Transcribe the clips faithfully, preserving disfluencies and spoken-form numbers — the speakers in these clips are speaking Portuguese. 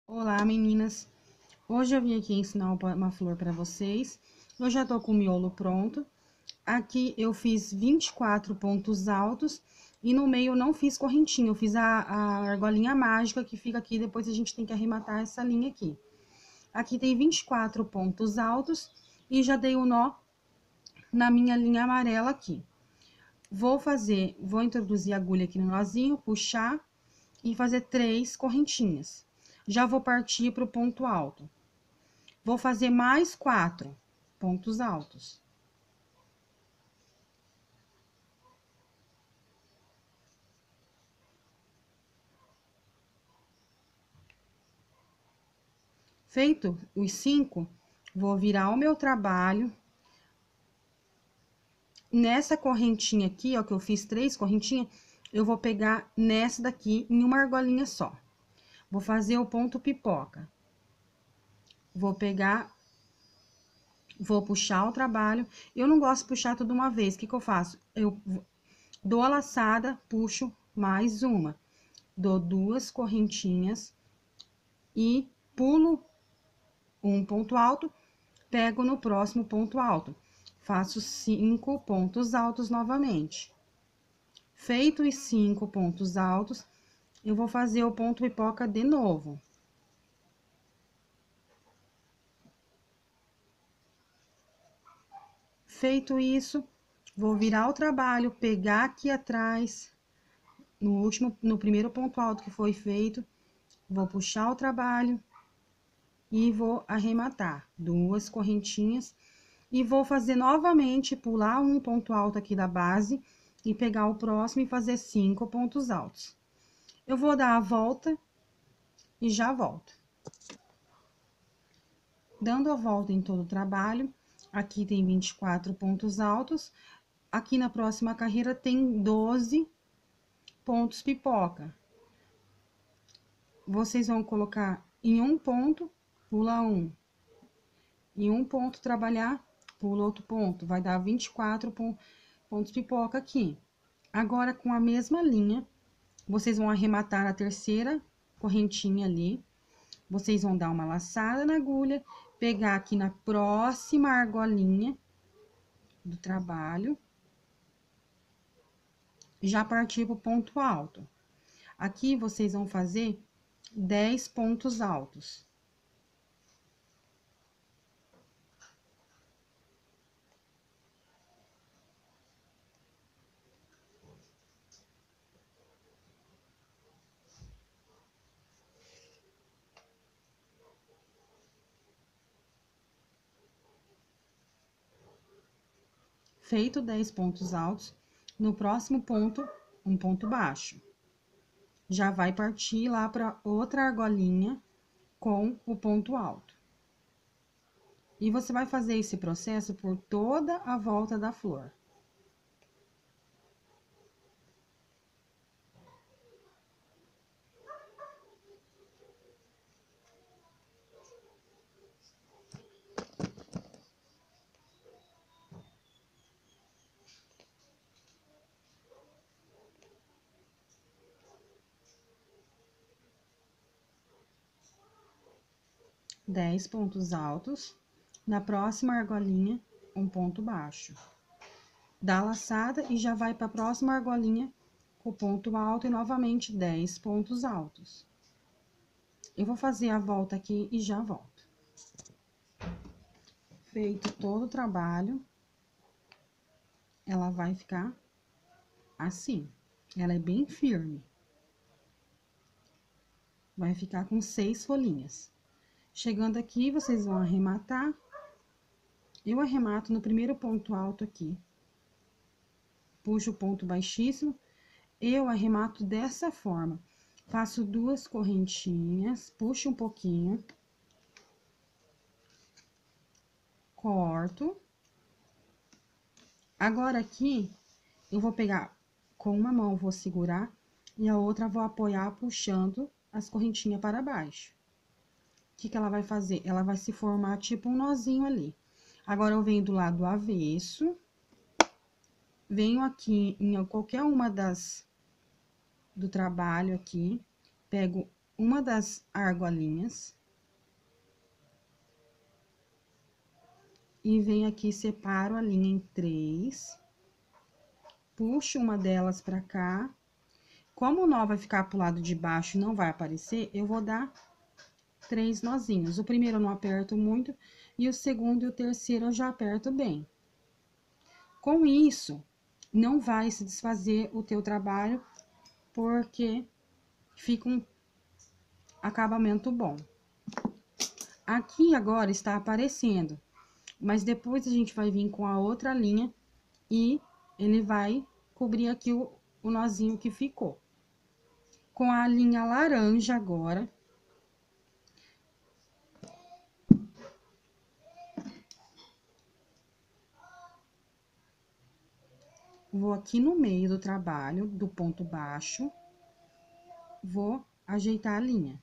Olá, meninas! Hoje eu vim aqui ensinar uma flor para vocês. Eu já tô com o miolo pronto. Aqui eu fiz vinte e quatro pontos altos e no meio eu não fiz correntinha. Eu fiz a, a argolinha mágica que fica aqui, depois a gente tem que arrematar essa linha aqui. Aqui tem vinte e quatro pontos altos e já dei o um nó na minha linha amarela aqui. Vou fazer, vou introduzir a agulha aqui no nozinho, puxar e fazer três correntinhas. Já vou partir para o ponto alto. Vou fazer mais quatro pontos altos. Feito os cinco, vou virar o meu trabalho. Nessa correntinha aqui, ó, que eu fiz três correntinhas, eu vou pegar nessa daqui em uma argolinha só. Vou fazer o ponto pipoca. Vou pegar, vou puxar o trabalho. Eu não gosto de puxar tudo uma vez. O que que eu faço? Eu dou a laçada, puxo mais uma. Dou duas correntinhas e pulo um ponto alto, pego no próximo ponto alto. Faço cinco pontos altos novamente. Feito os cinco pontos altos, eu vou fazer o ponto pipoca de novo. Feito isso, vou virar o trabalho, pegar aqui atrás, no último, no primeiro ponto alto que foi feito, vou puxar o trabalho e vou arrematar duas correntinhas e vou fazer novamente, pular um ponto alto aqui da base e pegar o próximo e fazer cinco pontos altos. Eu vou dar a volta e já volto. Dando a volta em todo o trabalho, aqui tem vinte e quatro pontos altos, aqui na próxima carreira tem doze pontos pipoca. Vocês vão colocar em um ponto, pula um. Em um ponto trabalhar, pula outro ponto, vai dar vinte e quatro pontos pipoca aqui. Agora, com a mesma linha, vocês vão arrematar a terceira correntinha ali. Vocês vão dar uma laçada na agulha, pegar aqui na próxima argolinha do trabalho, já partir pro ponto alto. Aqui, vocês vão fazer dez pontos altos. Feito dez pontos altos, no próximo ponto, um ponto baixo. Já vai partir lá para outra argolinha com o ponto alto. E você vai fazer esse processo por toda a volta da flor. dez pontos altos, na próxima argolinha, um ponto baixo. Dá a laçada e já vai para a próxima argolinha com o ponto alto e novamente dez pontos altos. Eu vou fazer a volta aqui e já volto. Feito todo o trabalho, ela vai ficar assim. Ela é bem firme. Vai ficar com seis folhinhas. Chegando aqui, vocês vão arrematar. Eu arremato no primeiro ponto alto aqui. Puxo o ponto baixíssimo. Eu arremato dessa forma. Faço duas correntinhas, puxo um pouquinho. Corto. Agora, aqui, eu vou pegar com uma mão, vou segurar, e a outra vou apoiar puxando as correntinhas para baixo. O que que ela vai fazer? Ela vai se formar tipo um nozinho ali. Agora, eu venho do lado avesso, venho aqui em qualquer uma das do trabalho aqui, pego uma das argolinhas. E venho aqui, separo a linha em três. Puxo uma delas pra cá. Como o nó vai ficar pro lado de baixo e não vai aparecer, eu vou dar três nozinhos. O primeiro eu não aperto muito, e o segundo e o terceiro eu já aperto bem. Com isso, não vai se desfazer o teu trabalho, porque fica um acabamento bom. Aqui agora está aparecendo, mas depois a gente vai vir com a outra linha e ele vai cobrir aqui o, o nozinho que ficou. Com a linha laranja agora, vou aqui no meio do trabalho, do ponto baixo, vou ajeitar a linha.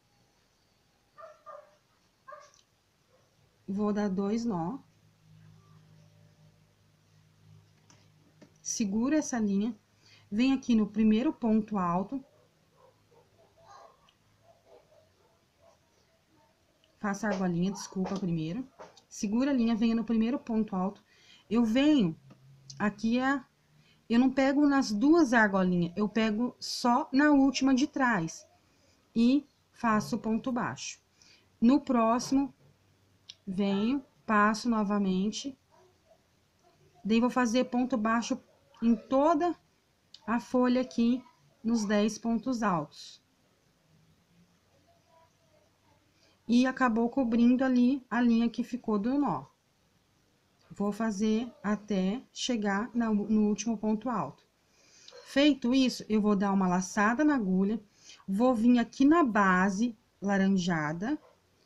Vou dar dois nó. Segura essa linha, vem aqui no primeiro ponto alto. Faça a argolinha, desculpa, primeiro. Segura a linha, venha no primeiro ponto alto. Eu venho, aqui é... Eu não pego nas duas argolinhas, eu pego só na última de trás. E faço o ponto baixo. No próximo, venho, passo novamente. Daí, vou fazer ponto baixo em toda a folha aqui, nos dez pontos altos. E acabou cobrindo ali a linha que ficou do nó. Vou fazer até chegar no último ponto alto. Feito isso, eu vou dar uma laçada na agulha, vou vir aqui na base laranjada,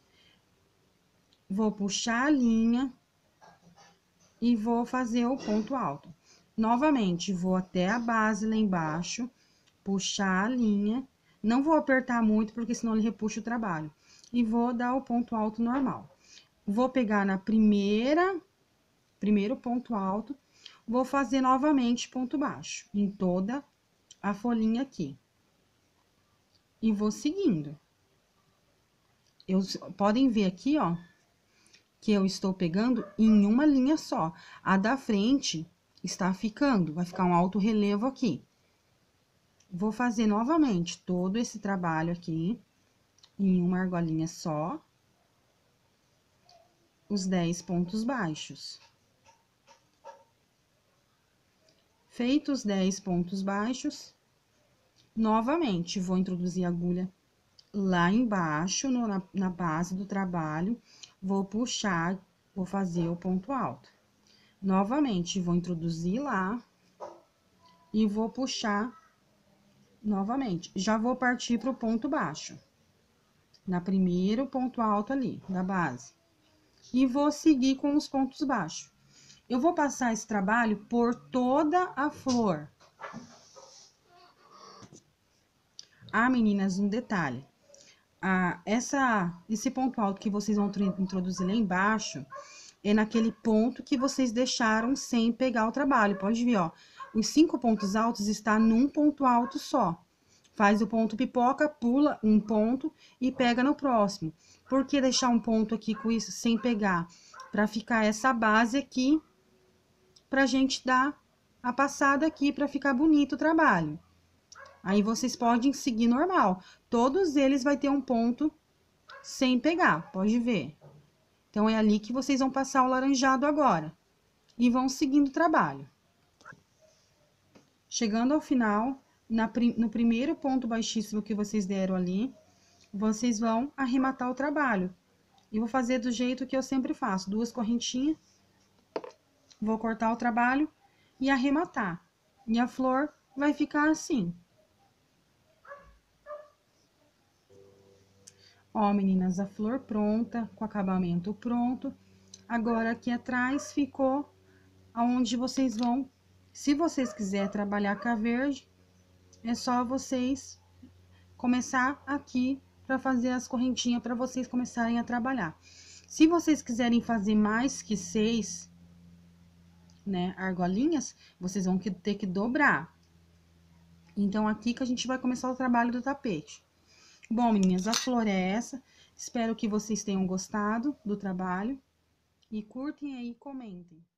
vou puxar a linha e vou fazer o ponto alto. Novamente, vou até a base lá embaixo, puxar a linha, não vou apertar muito, porque senão ele repuxa o trabalho. E vou dar o ponto alto normal. Vou pegar na primeira, primeiro ponto alto, vou fazer novamente ponto baixo, em toda a folhinha aqui. E vou seguindo. Eu, podem ver aqui, ó, que eu estou pegando em uma linha só. A da frente está ficando, vai ficar um alto relevo aqui. Vou fazer novamente todo esse trabalho aqui, em uma argolinha só, os dez pontos baixos. Feitos os dez pontos baixos, novamente, vou introduzir a agulha lá embaixo, no, na, na base do trabalho, vou puxar, vou fazer o ponto alto. Novamente, vou introduzir lá e vou puxar novamente. Já vou partir para o ponto baixo, na primeiro ponto alto ali, da base. E vou seguir com os pontos baixos. Eu vou passar esse trabalho por toda a flor. Ah, meninas, um detalhe. Ah, essa, esse ponto alto que vocês vão introduzir lá embaixo é naquele ponto que vocês deixaram sem pegar o trabalho. Pode ver, ó. Os cinco pontos altos estão num ponto alto só. Faz o ponto pipoca, pula um ponto e pega no próximo. Por que deixar um ponto aqui com isso sem pegar? Pra ficar essa base aqui, pra gente dar a passada aqui, pra ficar bonito o trabalho. Aí, vocês podem seguir normal. Todos eles vai ter um ponto sem pegar, pode ver. Então, é ali que vocês vão passar o laranjado agora. E vão seguindo o trabalho. Chegando ao final, na, no primeiro ponto baixíssimo que vocês deram ali, vocês vão arrematar o trabalho. E vou fazer do jeito que eu sempre faço. Duas correntinhas. Vou cortar o trabalho e arrematar. E a flor vai ficar assim. Ó, meninas, a flor pronta, com acabamento pronto. Agora, aqui atrás ficou aonde vocês vão. Se vocês quiserem trabalhar com a verde, é só vocês começar aqui para fazer as correntinhas para vocês começarem a trabalhar. Se vocês quiserem fazer mais que seis, né, argolinhas, vocês vão ter que dobrar. Então, aqui que a gente vai começar o trabalho do tapete. Bom, meninas, a flor é essa. Espero que vocês tenham gostado do trabalho. E curtem aí e comentem.